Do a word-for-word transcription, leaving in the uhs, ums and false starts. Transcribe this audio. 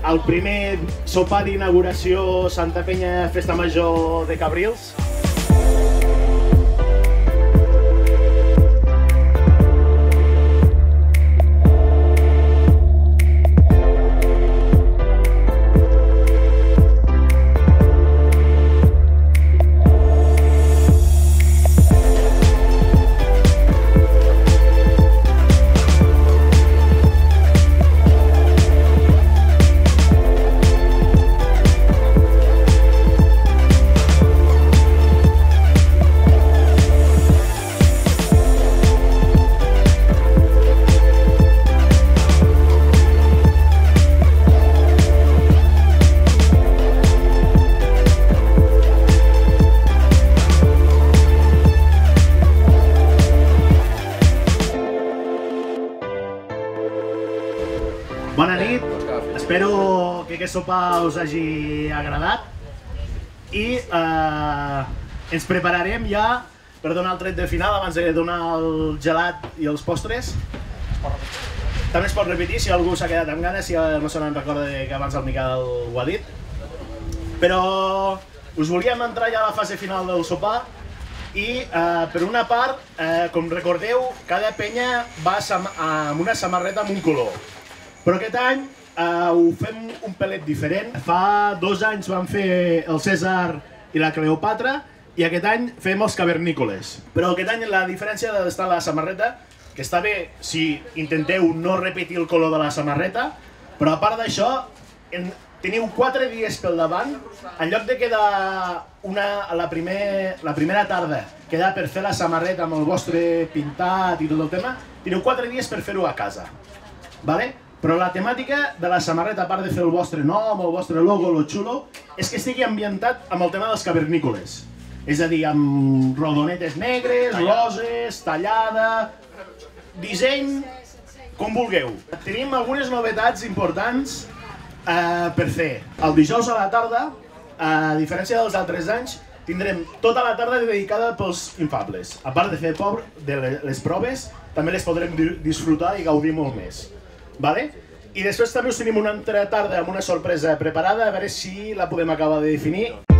el primer sopar d'inauguració Santa Penya Festa Major de Cabrils. Bona nit, espero que aquest sopar us hagi agradat i eh, ens prepararem ja per donar el tret de final abans de donar el gelat i els postres. També es pot repetir si algú s'ha quedat amb ganes, si no se n'en recorda que abans el Miquel ho ha dit. Però us volíem entrar ja a la fase final del sopar i eh, per una part, eh, com recordeu, cada penya va amb una samarreta amb un color. Però aquest any eh, ho fem un pelet diferent. Fa dos anys vam fer el Cèsar i la Cleopatra i aquest any fem els cavernícoles. Però aquest any la diferència d'estar a la samarreta, que està bé si intenteu no repetir el color de la samarreta, però a part d'això teniu quatre dies pel davant. En lloc de quedar una, la, primer, la primera tarda quedar per fer la samarreta amb el vostre pintat i tot el tema, teniu quatre dies per fer-ho a casa. Vale? Però la temàtica de la samarreta, a part de fer el vostre nom, el vostre logo, lo xulo, és que estigui ambientat amb el tema dels cavernícoles. És a dir, amb rodonetes negres, roses, tallada, disseny, com vulgueu. Tenim algunes novetats importants eh, per fer. El dijous a la tarda, a diferència dels altres anys, tindrem tota la tarda dedicada pels infables. A part de fer de les proves, també les podrem disfrutar i gaudir molt més. Vale? I després també us tenim una altra tarda amb una sorpresa preparada, a veure si la podem acabar de definir.